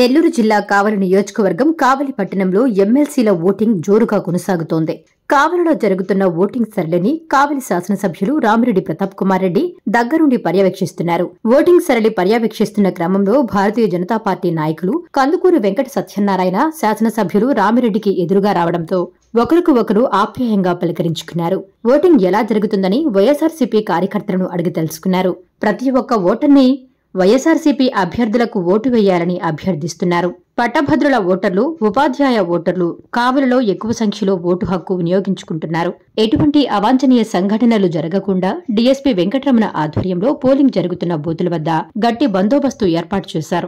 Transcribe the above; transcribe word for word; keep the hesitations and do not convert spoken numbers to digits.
నెల్లూరు జిల్లా కావలి నియోజకవర్గం కావలి పట్టణంలో ఎమ్మెల్సీల ఓటింగ్ జోరుగా కొనసాగుతోంది. కావలిలో జరుగుతున్న ఓటింగ్ సరళిని కావలి శాసనసభ్యులు రామిరెడ్డి ప్రతాప్ కుమార్ రెడ్డి దగ్గరుండి పర్యవేక్షిస్తున్నారు. ఓటింగ్ సరళి పర్యవేక్షిస్తున్న క్రమంలో భారతీయ జనతా పార్టీ నాయకులు కందుకూరి వెంకట సత్యనారాయణ శాసనసభ్యులు రామిరెడ్డికి ఎదురుగా రావడంతో ఒకరికి ఒకరు ఆప్యాయంగా పలకరించుకున్నారు. ఓటింగ్ ఎలా జరుగుతుందని వైఎస్ఆర్సీపీ కార్యకర్తలను అడిగి తెలుసుకున్నారు. ప్రతి ఒక్క ఓటర్ని వైఎస్ఆర్సీపీ అభ్యర్థులకు ఓటు వేయాలని అభ్యర్థిస్తున్నారు. పట్టభద్రుల ఓటర్లు, ఉపాధ్యాయ ఓటర్లు కావలిలో ఎక్కువ సంఖ్యలో ఓటు హక్కు వినియోగించుకుంటున్నారు. ఎటువంటి అవాంఛనీయ సంఘటనలు జరగకుండా డీఎస్పీ వెంకటరమణ ఆధ్వర్యంలో పోలింగ్ జరుగుతున్న బూతుల వద్ద గట్టి బందోబస్తు ఏర్పాటు చేశారు.